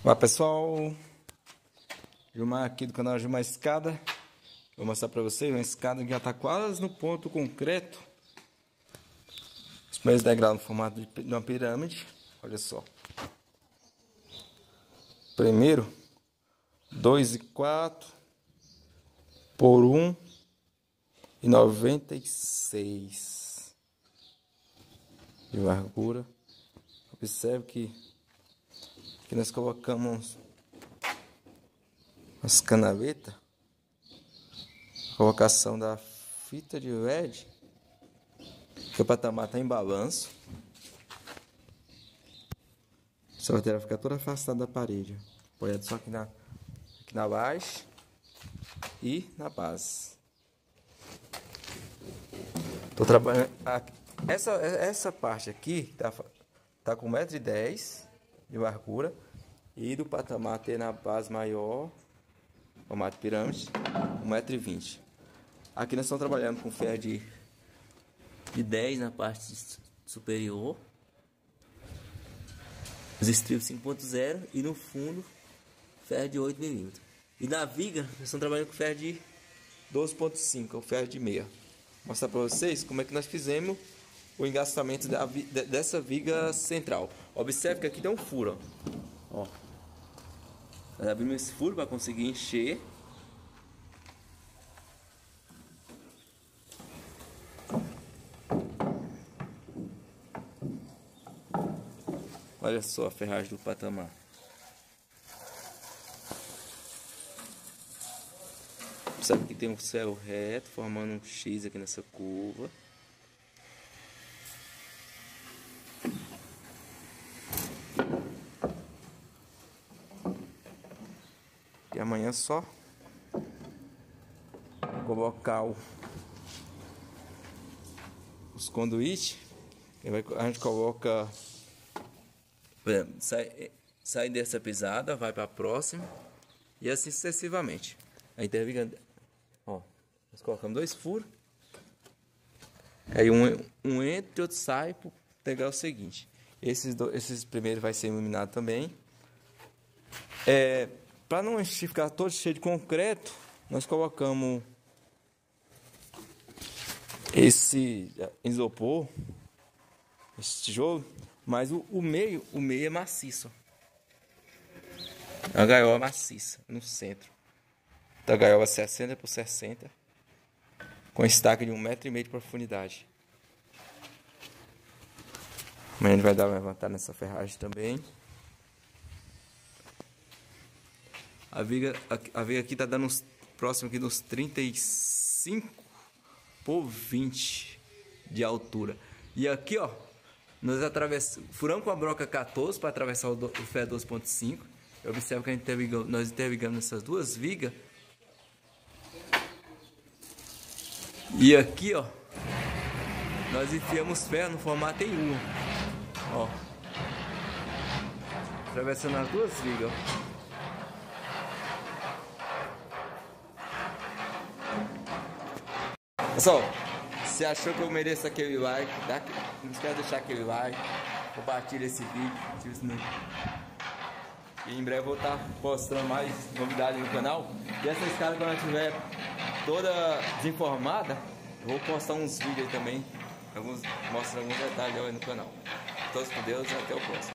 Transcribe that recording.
Olá pessoal, Gilmar aqui do canal Gilmar Escada. Vou mostrar para vocês uma escada que já está quase no ponto concreto. Os primeiros degraus no formato de uma pirâmide. Olha só. Primeiro 2,4 por 1,96 de largura. Observe que nós colocamos as canavetas, colocação da fita de LED, que o patamar está em balanço. A sorteira fica toda afastada da parede, apoiado só aqui na base e na base. Estou trabalhando essa parte aqui tá com 1,10 m de largura, e do patamar ter na base maior, formato pirâmide, 1,20 m. Aqui nós estamos trabalhando com ferro de 10 na parte superior, os estribos 5.0 e no fundo ferro de 8 mm. E na viga nós estamos trabalhando com ferro de 12.5, o ferro de meia. Vou mostrar para vocês como é que nós fizemos o engastamento dessa viga central. Observe que aqui tem um furo, ó. Nós abrimos esse furo para conseguir encher. Olha só a ferragem do patamar. Observe que tem um céu reto formando um X aqui nessa curva. E amanhã só colocar os conduítes. A gente coloca, sai dessa pisada, vai para a próxima e assim sucessivamente. A interviga, ó, nós colocamos 2 furos, aí um entra e outro sai para pegar o seguinte. Esses primeiros vai ser iluminado também. Para não ficar todo cheio de concreto, nós colocamos esse isopor, esse tijolo, mas o meio é maciço. A gaiola maciça no centro. Da gaiola 60 por 60, com estaca de 1,5 m de profundidade. Amanhã ele vai dar uma levantada nessa ferragem também. A viga aqui tá dando próximo aqui dos 35 por 20 de altura. E aqui, ó, nós furamos com a broca 14 para atravessar o ferro 12.5. Observe que nós interligamos essas duas vigas. E aqui, ó, nós enfiamos ferro no formato em U. Ó, atravessando as duas vigas, ó. Pessoal, se achou que eu mereço aquele like, não esquece de deixar aquele like, compartilha esse vídeo, e em breve eu vou estar postando mais novidades no canal. E essa escada, quando ela estiver toda desinformada, eu vou postar uns vídeos aí também, mostrando alguns detalhes aí no canal. Todos com Deus e até o próximo.